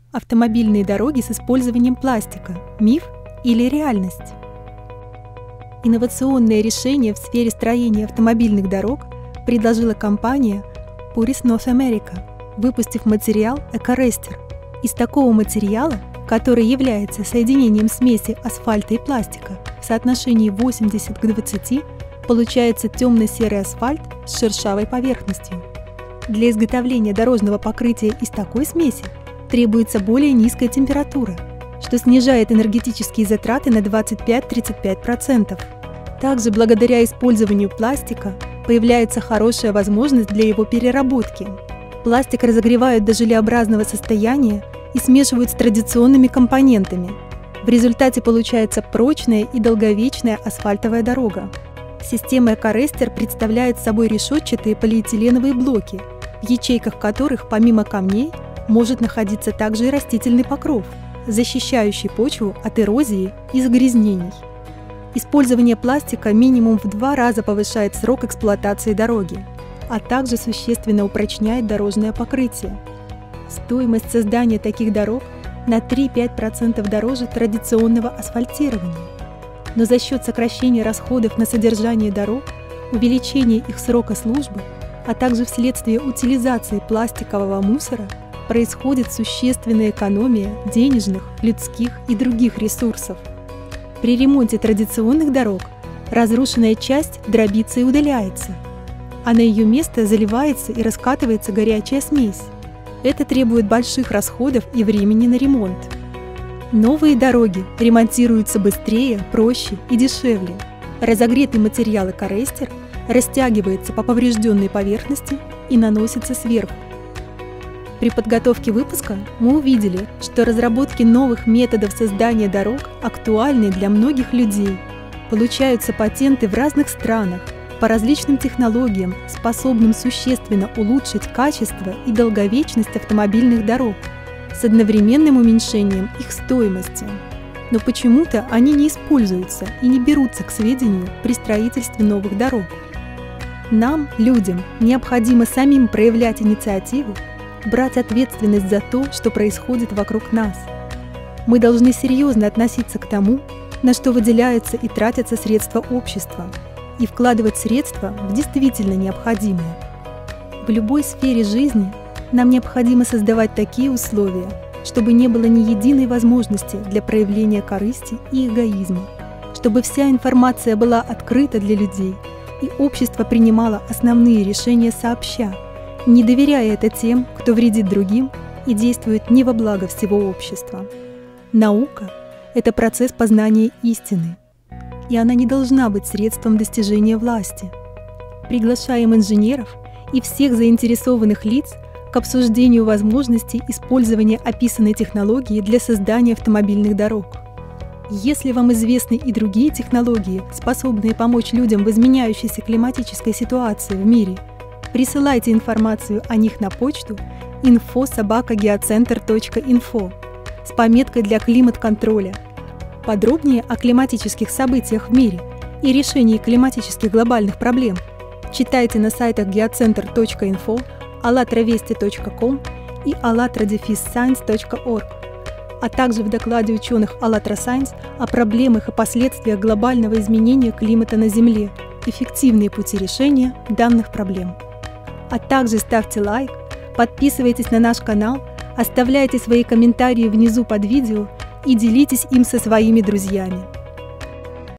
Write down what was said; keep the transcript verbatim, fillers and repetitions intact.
Автомобильные дороги с использованием пластика – миф или реальность? Инновационное решение в сфере строения автомобильных дорог предложила компания Puris North America, выпустив материал EcoRester. Из такого материала, который является соединением смеси асфальта и пластика в соотношении восемьдесят к двадцати, получается темно-серый асфальт с шершавой поверхностью. Для изготовления дорожного покрытия из такой смеси требуется более низкая температура, что снижает энергетические затраты на двадцать пять - тридцать пять процентов. Также благодаря использованию пластика появляется хорошая возможность для его переработки. Пластик разогревают до желеобразного состояния и смешивают с традиционными компонентами. В результате получается прочная и долговечная асфальтовая дорога. Система EcoRester представляет собой решетчатые полиэтиленовые блоки, в ячейках которых помимо камней может находиться также и растительный покров, защищающий почву от эрозии и загрязнений. Использование пластика минимум в два раза повышает срок эксплуатации дороги, а также существенно упрочняет дорожное покрытие. Стоимость создания таких дорог на три - пять процентов дороже традиционного асфальтирования. Но за счет сокращения расходов на содержание дорог, увеличения их срока службы, а также вследствие утилизации пластикового мусора происходит существенная экономия денежных, людских и других ресурсов. При ремонте традиционных дорог разрушенная часть дробится и удаляется, а на ее место заливается и раскатывается горячая смесь. Это требует больших расходов и времени на ремонт. Новые дороги ремонтируются быстрее, проще и дешевле. Разогретый материал EcoRester растягивается по поврежденной поверхности и наносится сверху. При подготовке выпуска мы увидели, что разработки новых методов создания дорог актуальны для многих людей. Получаются патенты в разных странах по различным технологиям, способным существенно улучшить качество и долговечность автомобильных дорог с одновременным уменьшением их стоимости. Но почему-то они не используются и не берутся к сведению при строительстве новых дорог. Нам, людям, необходимо самим проявлять инициативу, брать ответственность за то, что происходит вокруг нас. Мы должны серьезно относиться к тому, на что выделяются и тратятся средства общества, и вкладывать средства в действительно необходимое. В любой сфере жизни нам необходимо создавать такие условия, чтобы не было ни единой возможности для проявления корысти и эгоизма, чтобы вся информация была открыта для людей, и общество принимало основные решения сообща, не доверяя это тем, кто вредит другим и действует не во благо всего общества. Наука – это процесс познания истины, и она не должна быть средством достижения власти. Приглашаем инженеров и всех заинтересованных лиц к обсуждению возможностей использования описанной технологии для создания автомобильных дорог. Если вам известны и другие технологии, способные помочь людям в изменяющейся климатической ситуации в мире, присылайте информацию о них на почту инфо собака геоцентр точка инфо с пометкой для климат-контроля. Подробнее о климатических событиях в мире и решении климатических глобальных проблем читайте на сайтах геоцентр точка инфо, алlatravesti точка ком и allatra science точка org, а также в докладе ученых ALLATRA Science о проблемах и последствиях глобального изменения климата на Земле, эффективные пути решения данных проблем. А также ставьте лайк, подписывайтесь на наш канал, оставляйте свои комментарии внизу под видео и делитесь им со своими друзьями.